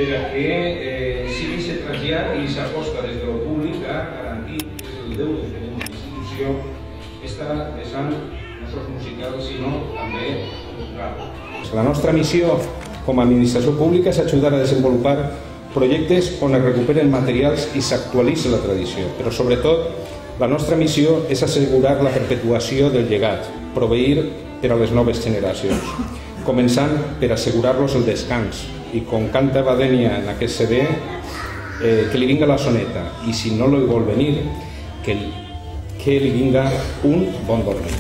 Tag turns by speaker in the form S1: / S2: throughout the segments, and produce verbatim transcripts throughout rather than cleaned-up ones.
S1: per a que eh, sigui aquest trasllat i s'aposta des del públic a garantir que és el deure de una institució està vessant no sols musical, sinó també cultural. La nostra missió com a administració pública és ajudar a desenvolupar projectes on es recuperen materials i s'actualitza la tradició, però sobretot la nostra missió és assegurar la perpetuació del llegat, proveir per a les noves generacions, començant per assegurar-los el descans i com canta Badènia en aquest C D, eh, que li vinga la soneta i si no li vol venir, que, que li vinga un bon dormir.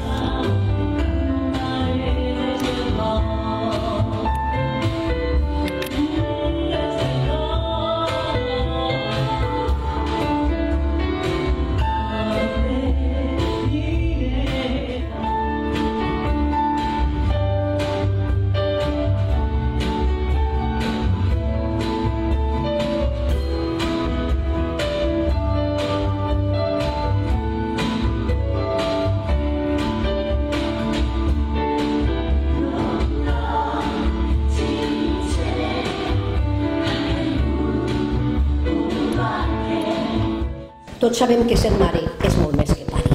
S2: Tots sabem que ser mare és molt més que parir.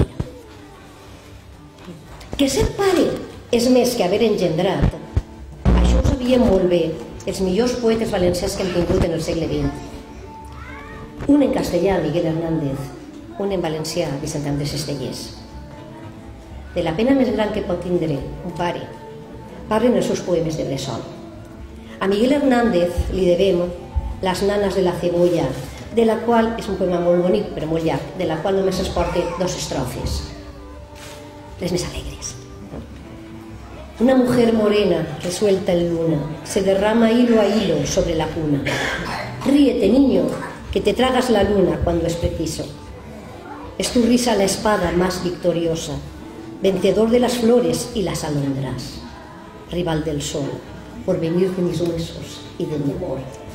S2: Que ser pare és més que haver engendrat. Això ho sabien molt bé els millors poetes valencians que hem tingut en el segle vint. Un en castellà, Miguel Hernández, un en valencià, Vicent Andrés Estellés. De la pena més gran que pot tindre un pare, parlen els seus poemes de bressol. A Miguel Hernández li devem Las nanas de la cebolla, de la qual és un poema molt bonic però molt llarg, de la qual només es porta dos estrofes, les més alegres. Una mujer morena que suelta en luna se derrama hilo a hilo sobre la cuna. Ríete, niño, que te tragas la luna cuando es preciso. Es tu risa la espada más victoriosa, vencedor de las flores y las alondras, rival del sol, por venir de mis huesos y de mi amor.